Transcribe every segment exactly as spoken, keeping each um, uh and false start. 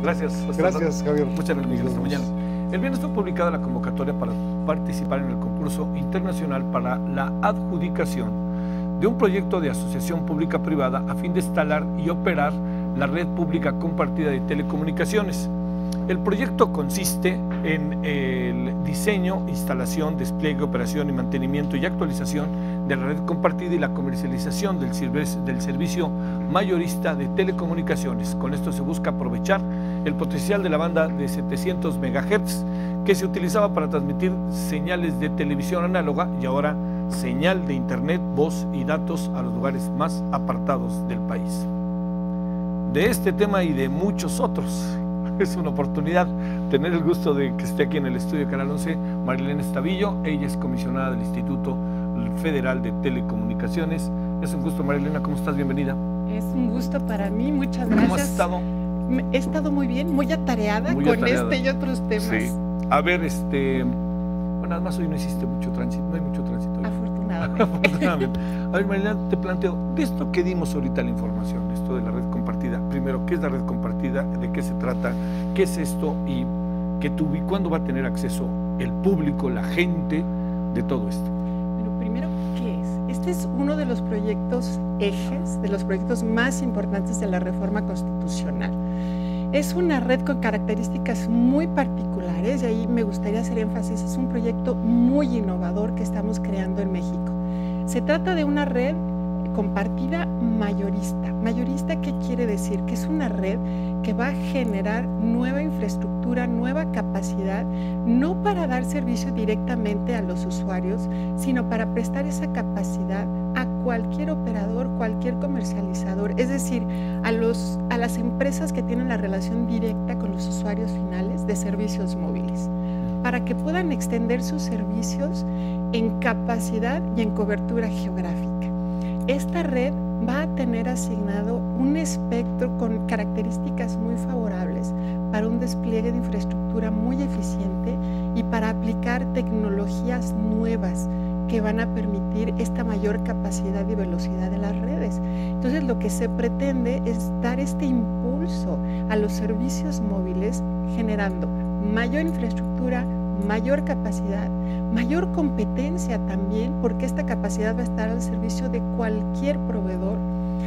Gracias. Hasta Gracias, hasta, Javier. Muchas gracias, Miguel. Hasta mañana. El viernes fue publicada la convocatoria para participar en el concurso internacional para la adjudicación de un proyecto de asociación pública-privada a fin de instalar y operar la red pública compartida de telecomunicaciones. El proyecto consiste en el diseño, instalación, despliegue, operación y mantenimiento y actualización de la red compartida y la comercialización del, del servicio mayorista de telecomunicaciones. Con esto se busca aprovechar el potencial de la banda de setecientos megahertz que se utilizaba para transmitir señales de televisión análoga y ahora señal de internet, voz y datos a los lugares más apartados del país. De este tema y de muchos otros, es una oportunidad tener el gusto de que esté aquí en el estudio de Canal once Marilena Estavillo. Ella es comisionada del Instituto Federal de Telecomunicaciones. Es un gusto, Marilena, ¿cómo estás? Bienvenida. Es un gusto para mí, muchas gracias. ¿Cómo has estado? He estado muy bien, muy atareada muy con atareada. este y otros temas. Sí. A ver, este... bueno, nada más hoy no hiciste mucho tránsito, no hay mucho tránsito hoy. Afortunadamente. Afortunadamente. A ver, Marilena, te planteo, de esto que dimos ahorita la información, esto de la red compartida, primero, ¿qué es la red compartida? ¿De qué se trata? ¿Qué es esto? ¿Y qué tú, y cuándo va a tener acceso el público, la gente, de todo esto? Bueno, primero, ¿qué es? Este es uno de los proyectos ejes, de los proyectos más importantes de la reforma constitucional. Es una red con características muy particulares y ahí me gustaría hacer énfasis, es un proyecto muy innovador que estamos creando en México. Se trata de una red compartida mayorista. ¿Mayorista qué quiere decir? Que es una red que va a generar nueva infraestructura, nueva capacidad, no para dar servicio directamente a los usuarios, sino para prestar esa capacidad a cualquier operador, cualquier comercializador, es decir, a, los, a las empresas que tienen la relación directa con los usuarios finales de servicios móviles, para que puedan extender sus servicios en capacidad y en cobertura geográfica. Esta red va a tener asignado un espectro con características muy favorables para un despliegue de infraestructura muy eficiente y para aplicar tecnologías nuevas que van a permitir esta mayor capacidad y velocidad de las redes. Entonces, lo que se pretende es dar este impulso a los servicios móviles, generando mayor infraestructura, mayor capacidad, mayor competencia también, porque esta capacidad va a estar al servicio de cualquier proveedor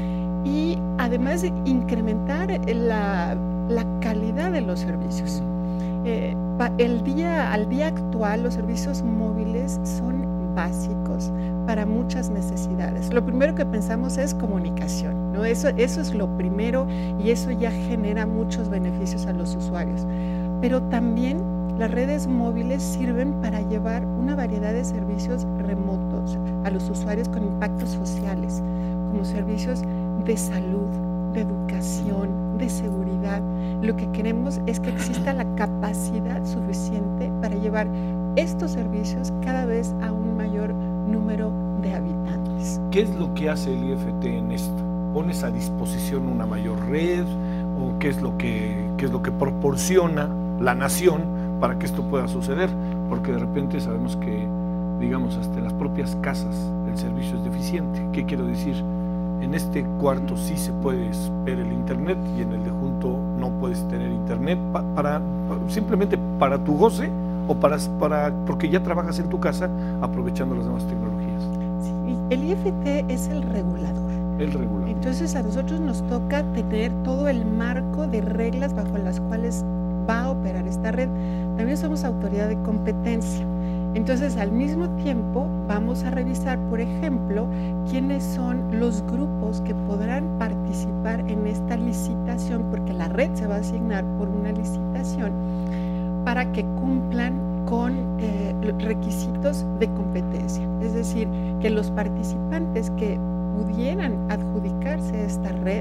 y además de incrementar la, la calidad de los servicios. Eh, el día, al día actual, los servicios móviles son básicos para muchas necesidades. Lo primero que pensamos es comunicación, ¿no? Eso, eso es lo primero y eso ya genera muchos beneficios a los usuarios. Pero también las redes móviles sirven para llevar una variedad de servicios remotos a los usuarios con impactos sociales, como servicios de salud, de educación, de seguridad. Lo que queremos es que exista la capacidad suficiente para llevar estos servicios cada vez a un mayor número de habitantes. ¿Qué es lo que hace el I F T en esto? ¿Pones a disposición una mayor red o qué es lo que, qué es lo que proporciona la nación para que esto pueda suceder? Porque de repente sabemos que, digamos, hasta en las propias casas el servicio es deficiente. ¿Qué quiero decir? En este cuarto sí se puede ver el internet y en el de junto no puedes tener internet pa para, para simplemente para tu goce o para, para porque ya trabajas en tu casa aprovechando las nuevas tecnologías. Sí, el I F T es el regulador. El regulador. Entonces a nosotros nos toca tener todo el marco de reglas bajo las cuales va a operar esta red. También somos autoridad de competencia. Entonces, al mismo tiempo, vamos a revisar, por ejemplo, quiénes son los grupos que podrán participar en esta licitación, porque la red se va a asignar por una licitación para que cumplan con eh, requisitos de competencia. Es decir, que los participantes que pudieran adjudicarse a esta red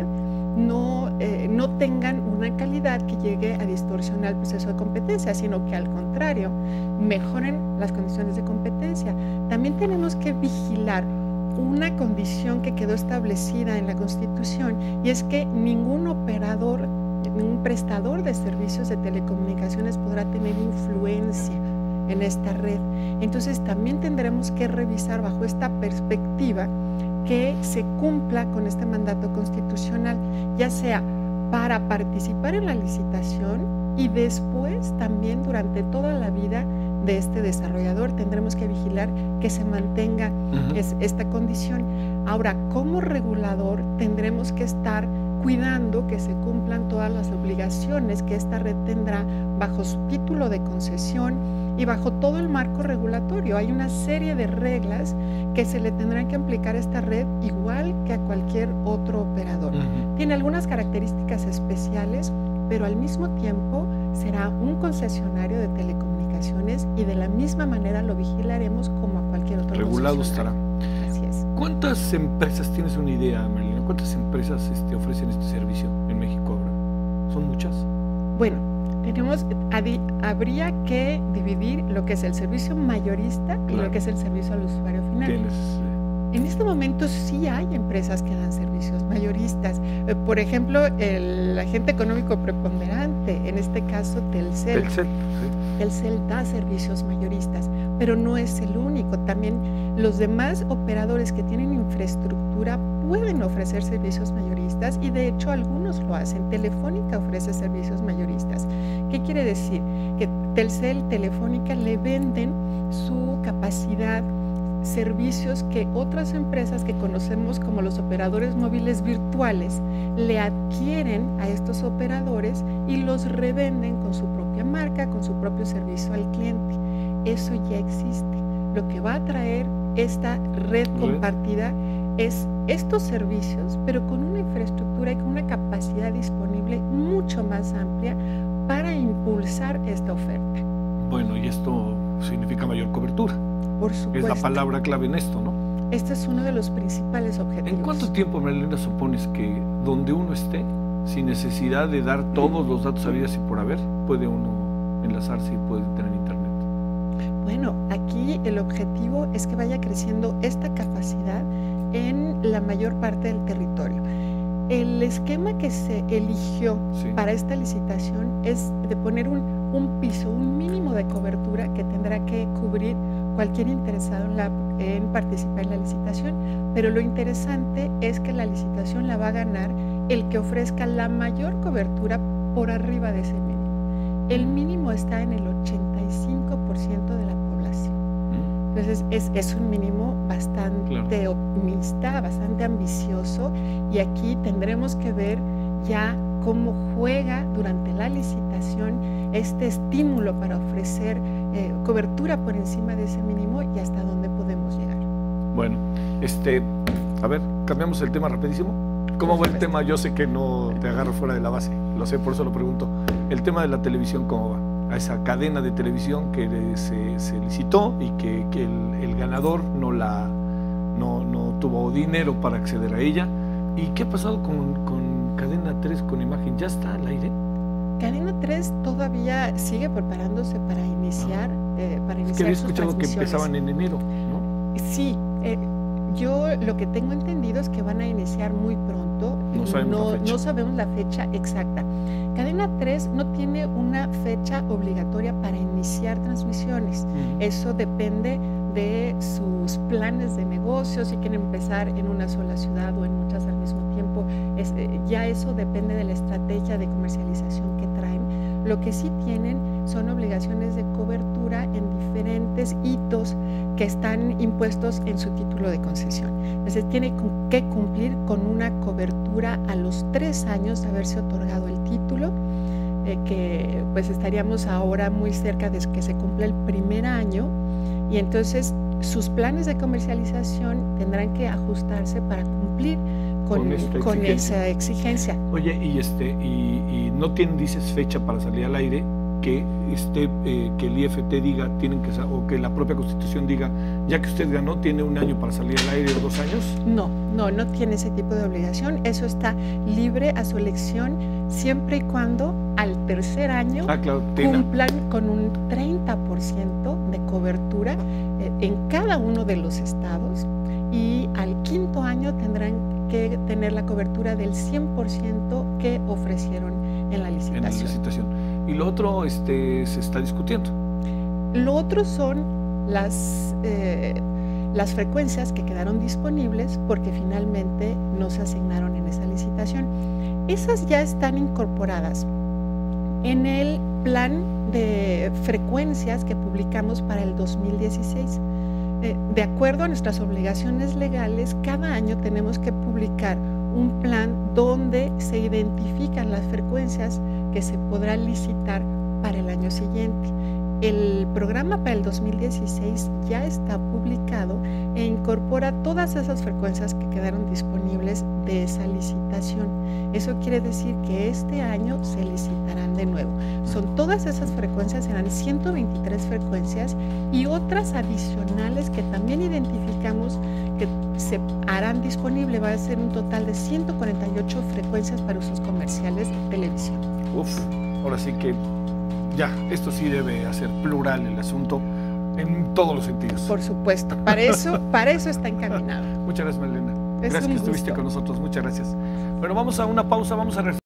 No, eh, no tengan una calidad que llegue a distorsionar el proceso de competencia, sino que al contrario, mejoren las condiciones de competencia. También tenemos que vigilar una condición que quedó establecida en la Constitución y es que ningún operador, ningún prestador de servicios de telecomunicaciones podrá tener influencia en esta red. Entonces también tendremos que revisar bajo esta perspectiva que se cumpla con este mandato constitucional, ya sea para participar en la licitación y después también durante toda la vida de este desarrollador tendremos que vigilar que se mantenga uh-huh. es, esta condición. Ahora, como regulador tendremos que estar cuidando que se cumplan todas las obligaciones que esta red tendrá bajo su título de concesión y bajo todo el marco regulatorio. Hay una serie de reglas que se le tendrán que aplicar a esta red igual que a cualquier otro operador. Uh-huh. Tiene algunas características especiales, pero al mismo tiempo será un concesionario de telecomunicaciones y de la misma manera lo vigilaremos como a cualquier otro regulado estará. Así es. ¿Cuántas empresas, tienes una idea, Marilena, cuántas empresas este, ofrecen este servicio en México ahora? ¿Son muchas? Bueno, tenemos, habría que dividir lo que es el servicio mayorista claro. y lo que es el servicio al usuario final. ¿Tienes? En este momento sí hay empresas que dan servicios mayoristas. Eh, por ejemplo, el agente económico preponderante, en este caso Telcel. Telcel, sí. Telcel da servicios mayoristas, pero no es el único. También los demás operadores que tienen infraestructura pueden ofrecer servicios mayoristas y de hecho algunos lo hacen. Telefónica ofrece servicios mayoristas. ¿Qué quiere decir? Que Telcel, Telefónica le venden su capacidad, servicios que otras empresas que conocemos como los operadores móviles virtuales le adquieren a estos operadores y los revenden con su propia marca, con su propio servicio al cliente. Eso ya existe. Lo que va a traer esta red compartida es estos servicios, pero con una infraestructura y con una capacidad disponible mucho más amplia para impulsar esta oferta. Bueno, y esto significa mayor cobertura. Por supuesto. Es la palabra clave en esto, ¿no? Este es uno de los principales objetivos. ¿En cuánto tiempo, Marilena, supones que donde uno esté, sin necesidad de dar todos los datos habidos y por haber, puede uno enlazarse y puede tener internet? Bueno, aquí el objetivo es que vaya creciendo esta capacidad en la mayor parte del territorio. El esquema que se eligió sí. para esta licitación es de poner un, un piso, un mínimo de cobertura que tendrá que cubrir cualquier interesado en, la, en participar en la licitación, pero lo interesante es que la licitación la va a ganar el que ofrezca la mayor cobertura por arriba de ese mínimo. El mínimo está en el ochenta y cinco por ciento de la población. Entonces es, es un mínimo bastante claro. optimista, bastante ambicioso, y aquí tendremos que ver ya cómo juega durante la licitación este estímulo para ofrecer eh, cobertura por encima de ese mínimo y hasta dónde podemos llegar. Bueno, este, a ver, cambiamos el tema rapidísimo. ¿Cómo va el tema? Yo sé que no te agarro fuera de la base, lo sé, por eso lo pregunto. El tema de la televisión, ¿cómo va? A esa cadena de televisión que se, se licitó y que, que el, el ganador no, la, no, no tuvo dinero para acceder a ella. ¿Y qué ha pasado con, con Cadena tres, con Imagen? ¿Ya está al aire? Cadena tres todavía sigue preparándose para iniciar, ah. eh, para iniciar. Es que había escuchado que empezaban en enero, ¿no? Sí, eh, yo lo que tengo entendido es que van a iniciar muy pronto. No sabemos no, la fecha. No sabemos la fecha exacta. Cadena tres no tiene una fecha obligatoria para iniciar transmisiones. Mm. Eso depende de sus planes de negocios, si quieren empezar en una sola ciudad o en muchas al mismo tiempo. Es, eh, ya eso depende de la estrategia de comercialización que traen. Lo que sí tienen son obligaciones de cobertura en diferentes hitos que están impuestos en su título de concesión. Entonces tiene que cumplir con una cobertura a los tres años de haberse otorgado el título, eh, que pues estaríamos ahora muy cerca de que se cumpla el primer año, y entonces sus planes de comercialización tendrán que ajustarse para cumplir con, con, esta con esa exigencia. Oye, y este y, y no tienen, dices, fecha para salir al aire, que esté eh, que el I F T diga, tienen que, o que la propia Constitución diga, ya que usted ganó, tiene un año para salir al aire o dos años. No, no, no tiene ese tipo de obligación. Eso está libre a su elección, siempre y cuando al tercer año ah, claro, cumplan con un treinta por ciento de cobertura eh, en cada uno de los estados, y al quinto año tendrán que tener la cobertura del cien por ciento que ofrecieron en la licitación. En la licitación. Y lo otro este, se está discutiendo. Lo otro son las, eh, las frecuencias que quedaron disponibles porque finalmente no se asignaron en esa licitación. Esas ya están incorporadas en el plan de frecuencias que publicamos para el dos mil dieciséis. Eh, de acuerdo a nuestras obligaciones legales, cada año tenemos que publicar un plan donde se identifican las frecuencias que se podrán licitar para el año siguiente. El programa para el dos mil dieciséis ya está publicado e incorpora todas esas frecuencias que quedaron disponibles de esa licitación. Eso quiere decir que este año se licitarán de nuevo. Son todas esas frecuencias, serán ciento veintitrés frecuencias y otras adicionales que también identificamos que se harán disponible. Va a ser un total de ciento cuarenta y ocho frecuencias para usos comerciales de televisión. Uf, ahora sí que ya, esto sí debe hacer plural el asunto en todos los sentidos. Por supuesto, para eso, para eso está encaminado. Muchas gracias, Marlena. Es Gracias un que estuviste gusto. con nosotros, muchas gracias. Bueno, vamos a una pausa, vamos a reflexionar.